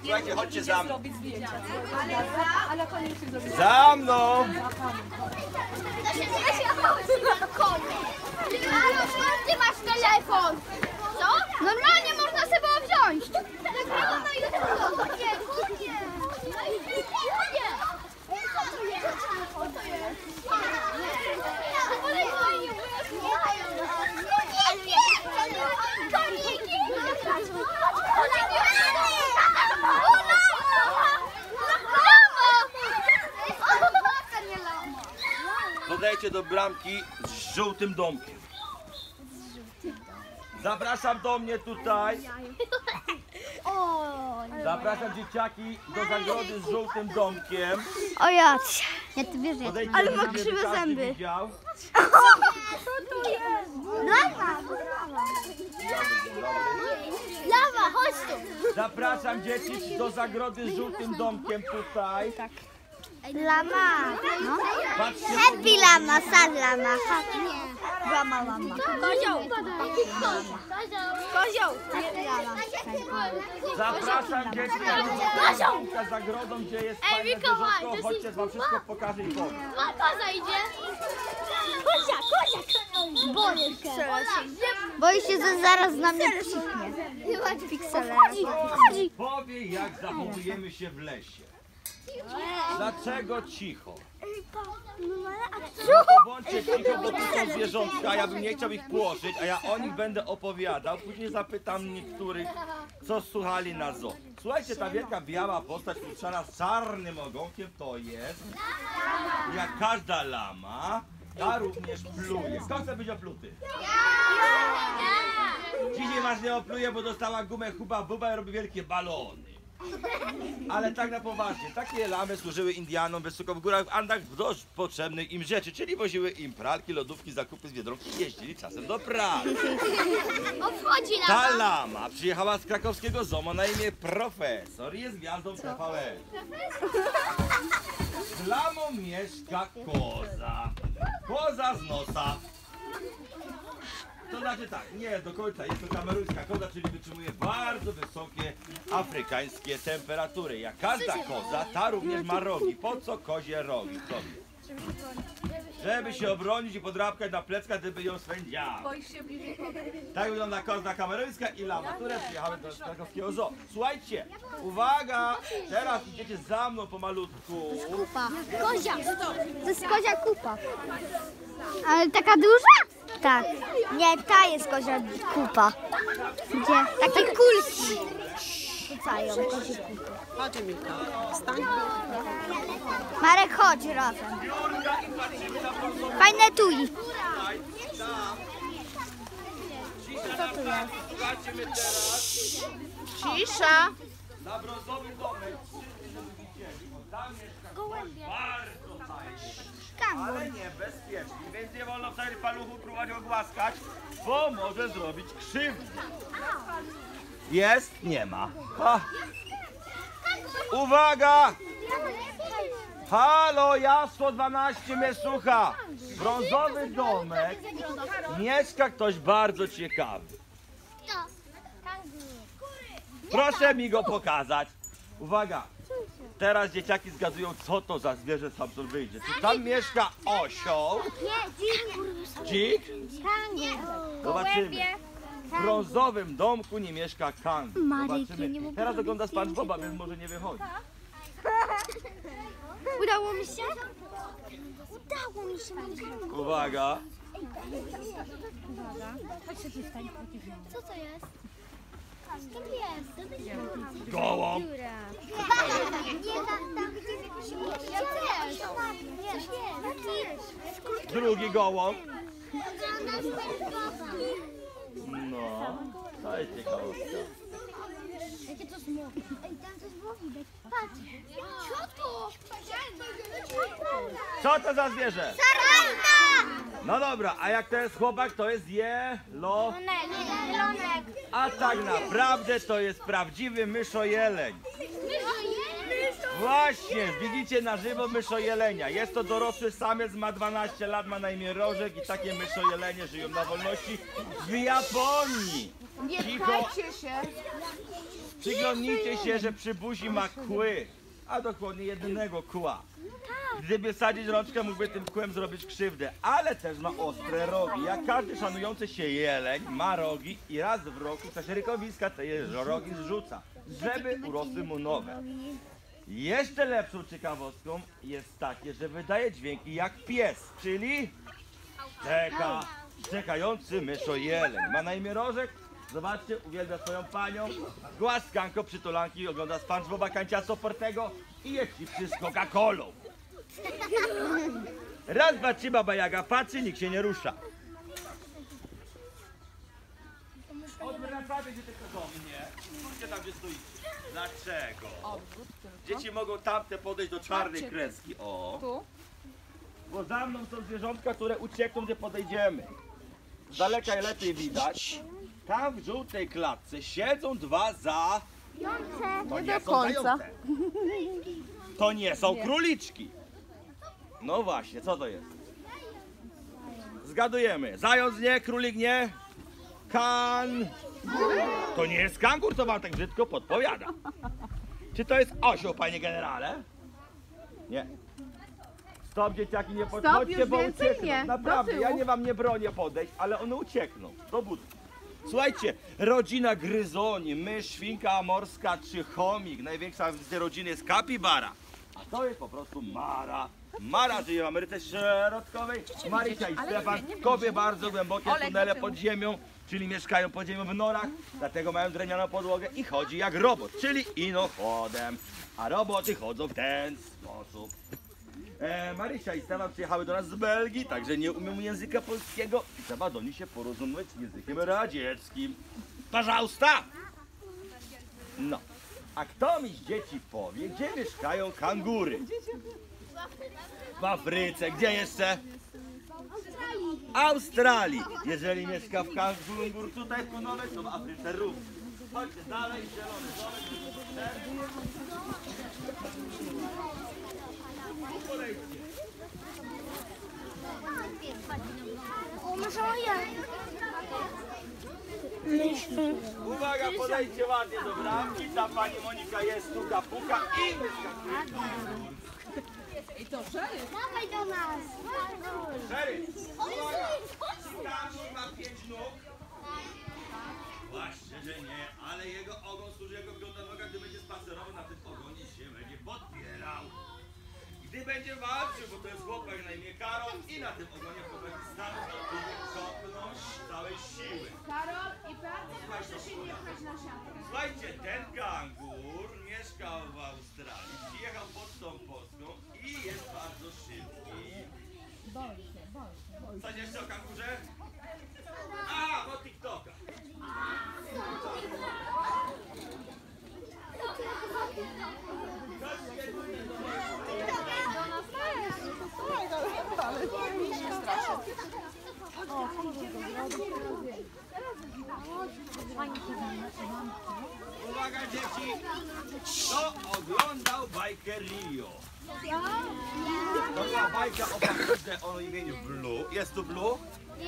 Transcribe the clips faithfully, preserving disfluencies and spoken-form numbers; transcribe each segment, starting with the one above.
Słuchajcie, chodźcie za mną. Za mną! Ty masz telefon! Co? Normalnie można sobie było wziąć! Nagrywam na YouTube! Nie, nie! Podejdźcie do bramki z żółtym domkiem. Zapraszam do mnie tutaj. Zapraszam dzieciaki do zagrody z żółtym domkiem. O ja, ja to wiesz, ale ma krzywe zęby. Widział. Lawa! Lawa, chodź tu! Zapraszam dzieci do zagrody z żółtym domkiem tutaj. Lama! No. Patrzcie, Happy lama, sad lama. Lama, lama. Kozioł! Kozioł! zapraszam dzieci do zagrodą, gdzie jest fajne zwierzątko. Chodźcie, wam wszystko pokażę i powiem. Koza idzie! Kozia, kozia! Boję się. Boję się, że zaraz na mnie krzyknie. Piksele. Powie, jak zachowujemy się w lesie. Dlaczego cicho? No to bądźcie cicho, bo tu są zwierzątka, ja bym nie chciał ich płoszyć, a ja o nich będę opowiadał. Później zapytam niektórych, co słuchali na zoo. Słuchajcie, ta wielka biała postać lustrzana z czarnym ogonkiem to jest, jak każda lama, ta również pluje. Kto chce być opluty? Dzisiaj was nie opluje, bo dostała gumę Huba Buba i robi wielkie balony. Ale tak na poważnie, takie lamy służyły Indianom wysoko w górach w Andach w dość potrzebnych im rzeczy, czyli woziły im pralki, lodówki, zakupy z Biedronki i jeździli czasem do pracy. Ta lama przyjechała z krakowskiego zoo na imię Profesor i jest gwiazdą T V N. Z lamą mieszka koza. Koza z nosa. To znaczy tak, nie do końca, jest to kameruńska koza, czyli wytrzymuje bardzo wysokie afrykańskie temperatury. Jak każda koza, ta również ma rogi. Po co kozie rogi? Co? Żeby się obronić i podrapkać na pleckach, gdyby ją swędziało. Tak wygląda koza kameruńska i lama, które przyjechały do krakowskiego zoo. Słuchajcie, uwaga, teraz idziecie za mną pomalutku. Kupa. Kozia. To jest kozia kupa. Ale taka duża? Tak. Nie, ta jest kozia kupa. Gdzie? Takie kulki. Rzucają kozie kupy. Chodź mi stań. Marek, chodź razem. Fajne tui. Co tu jest? Słuchajcie mnie teraz. Cisza. Na brązowy domek, żeby widzieli, bo tam mieszka bardzo fajnie, ale niebezpiecznie, więc nie wolno wtedy paluchu próbować go głaskać, bo może zrobić krzywdę. Jest? Nie ma. Ha. Uwaga! Halo, Jasło dwanaście mnie słucha. Brązowy domek mieszka ktoś bardzo ciekawy. Proszę mi go pokazać. Uwaga, teraz dzieciaki zgadują, co to za zwierzę stamtąd wyjdzie. Czy tam mieszka osioł? Dzik? Zobaczymy. W brązowym domku nie mieszka kangur. Zobaczymy. Teraz ogląda SpongeBoba, więc może nie wychodzi. Udało mi się? Udało mi się. Uwaga. Co to jest? Co to jest? Gołąb. Drugi gołąb. No, to jest ciekawostka. Jakie to smoki? Ej, tam to smoki. Patrz. Ciotko! Co to za zwierzę? Saranda! No dobra, a jak to jest chłopak, to jest jelo. Jelonek. A tak naprawdę to jest prawdziwy myszojeleń. Właśnie, widzicie na żywo myszojelenia. Jest to dorosły samiec, ma dwanaście lat, ma na imię Rożek i takie myszojelenie żyją na wolności w Japonii. Nie Cicho. pchajcie się. Przyglądnijcie się, że przy buzi ma kły, a dokładnie jednego kła. Gdyby sadzić rączkę, mógłby tym kłem zrobić krzywdę, ale też ma ostre rogi. Jak każdy szanujący się jeleń ma rogi i raz w roku w czasie rykowiska te rogi zrzuca, żeby urosły mu nowe. Jeszcze lepszą ciekawostką jest takie, że wydaje dźwięki jak pies, czyli czeka, czekający myszojeleń. Ma na imię Rożek. Zobaczcie, uwielbia swoją panią, głaskanko, przytulanki, ogląda SpongeBoba, Kanciaso Fortego i je chipsy z Coca-Colą. Raz, dwa, trzy, Baba Jaga patrzy, nikt się nie rusza. Odwracamy się tylko do mnie. Spójrzcie tam, gdzie stoicie. Dlaczego? Dzieci mogą tamte podejść do czarnej kreski. O. Tu. Bo za mną są zwierzątka, które uciekną, gdzie podejdziemy. Z daleka je lepiej widać. Tam w żółtej klatce siedzą dwa za... To nie do są końca. zające. To nie są króliczki. No właśnie, co to jest? Zgadujemy. Zając nie, królik nie. Kan... To nie jest kangur, to wam tak brzydko podpowiada. Czy to jest osioł, panie generale? Nie. Stop, dzieciaki, nie podchodźcie, już bo więcej uciekną. nie. Do Naprawdę, tyłu. ja nie wam nie bronię podejść, ale one uciekną. Do budki. Słuchajcie, rodzina gryzoni, mysz, świnka morska czy chomik. Największa z tej rodziny jest kapibara. A to jest po prostu Mara. Mara żyje w Ameryce Środkowej. Marysia i Stefan kopie bardzo głębokie tunele pod ziemią, czyli mieszkają pod ziemią w norach, dlatego mają drewnianą podłogę i chodzi jak robot, czyli inochodem. A roboty chodzą w ten sposób. E, Marysia i Stefan przyjechały do nas z Belgii, także nie umiem języka polskiego i trzeba do nich się porozumieć z językiem radzieckim. Pожалуйста! No, a kto mi z dzieci powie, gdzie mieszkają kangury? W Afryce, gdzie jeszcze? Australii. Jeżeli mieszka w kangur tutaj w Kunowej, to w Afryce również. Chodźcie dalej, zielony domek. Polejdźcie. O, może ja. Uwaga, podejdźcie ładnie do bramki. Ta pani Monika jest tu, puka i Dawaj do nas. Szery. Kangur ma pięć nóg. Właśnie, że nie, ale jego ogon służy jako piąta noga, gdy będzie spacerował na tym ogonie się będzie podpierał. Gdy będzie walczył, bo to jest chłopak na imię Karol i na tym ogonie chłopaki staną do tyłu, kopnąć całej siły. Karol, i bardzo proszę się nie pchać na siatkę. Słuchajcie, ten kangur mieszkał w Australii, przyjechał pod tą Polską i jest bardzo szybki. Boi się, boi się. Coś jeszcze o kangurze? A, bo TikToka. Uwaga dzieci, kto oglądał bajkę Rio? To była bajka o papudze o imieniu Blue. Jest tu Blue?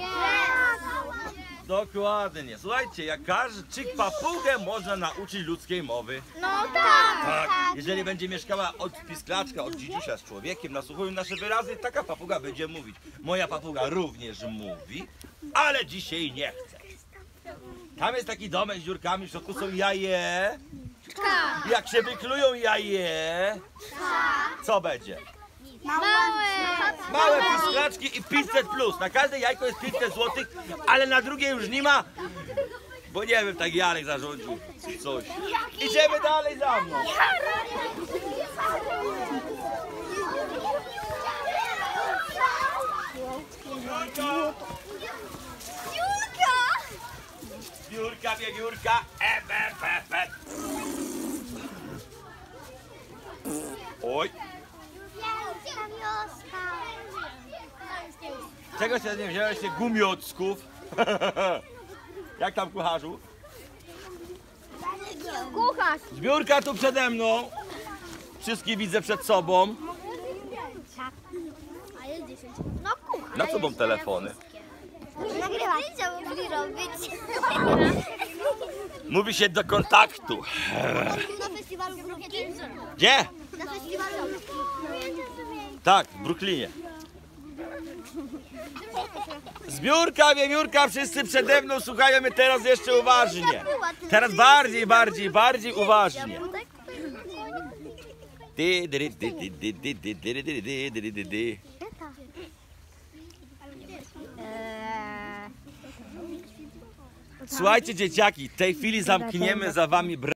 Dokładnie. Słuchajcie, jak każdy czyk papugę można nauczyć ludzkiej mowy. No tak. Tak, jeżeli będzie mieszkała od pisklaczka, od dzidziusia z człowiekiem, nasłuchują nasze wyrazy, taka papuga będzie mówić. Moja papuga również mówi, ale dzisiaj nie chce. Tam jest taki domek z dziurkami, w środku są jaje. Jak się wyklują jaje, co będzie? Małe. Małe pisklaczki i pięćset plus. Na każde jajko jest pięćset złotych, ale na drugie już nie ma. Bo nie wiem, tak Jarek zarządził coś. Idziemy dalej za mną. Biurka, wiewiórka, e, be, be, be. Oj. Czego się nie wziąłeś się gumiocków? Jak tam kucharzu? Kucharz. Zbiórka tu przede mną. wszystkich widzę przed sobą. No kupa. Na co są telefony? Nagrywać. Zdjęcia mogli robić. Mówi się do kontaktu. Na festiwalu w Brooklynie. Gdzie? Na festiwalu. Tak, w Brooklynie. Zbiórka, wiewiórka, wszyscy przede mną słuchają mnie teraz jeszcze uważnie. Teraz bardziej, bardziej, bardziej uważnie. Dy, dy, dy, dy, dy, dy, dy, dy, dy, dy, dy, dy, dy. Słuchajcie, dzieciaki, w tej chwili zamkniemy za wami bramę.